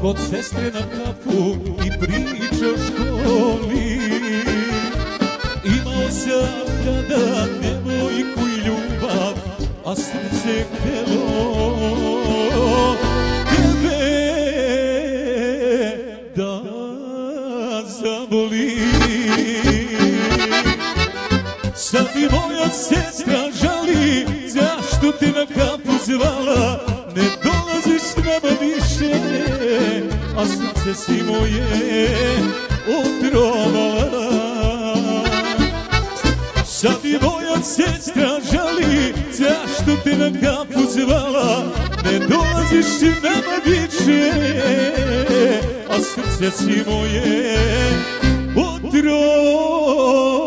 od sestre na kafu i priče o školi. Imao sam tada devojku i ljubav, a srce htjelo tebe da zaboli. Sad mi moja sestra žali, zašto te na kafu zvala, ne dolaziš s nama više, a srce si moje otrovala. Sad mi moja sestra žali, zašto te na kafu zvala, ne dolaziš s nama više, a srce si moje otrovala.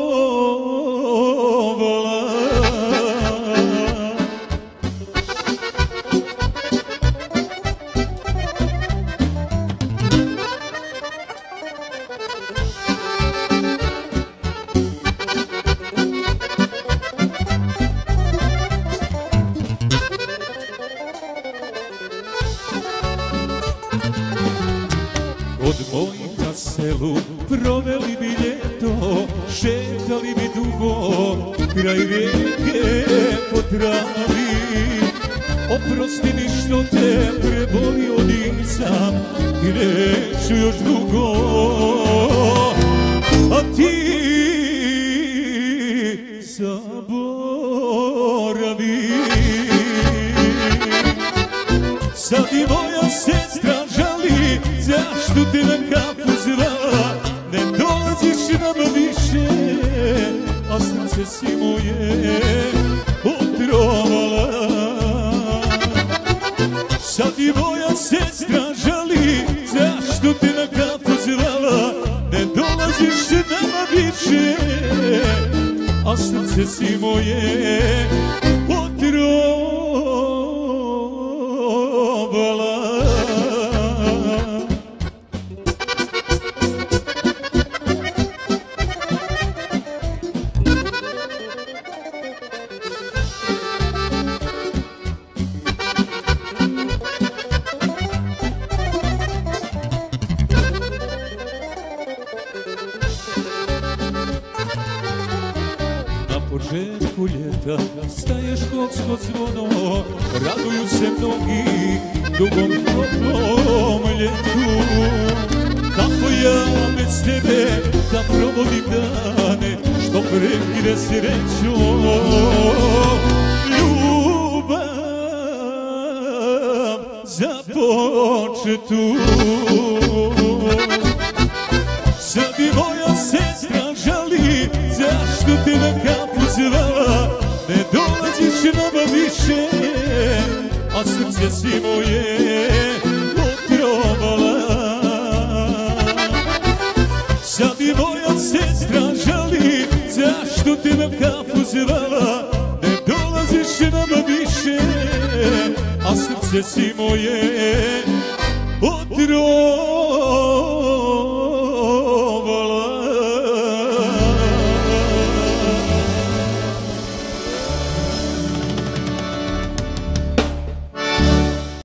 Od mojih na selu proveli bi ljeto, šetali bi dugo kraj rijeke po travi. Oprosti mi što te prebolio nisam i neću još dugo, a ti zaboravi. Sad i moja sestra žali, zašto te na kafu zvala, ne dolaziš nama više, a srce si moje otrovala. Sad i moja sestra žali, zašto te na kafu zvala, ne dolaziš nama više, a srce si moje otrovala. Na početku ljeta staje školsko zvono, raduju se mnogi dugom toplom ljetu. Kako ja bez tebe da provodim dane, što prekide sreću ljubav započetu. Sad i moja sestra žali, zašto te na kafu zvala, ne dolaziš nama više, a srce si moje otrovala. Sad i moja sestra žali, zašto te na kafu zvala, ne dolaziš nama više, a srce si moje otrovala.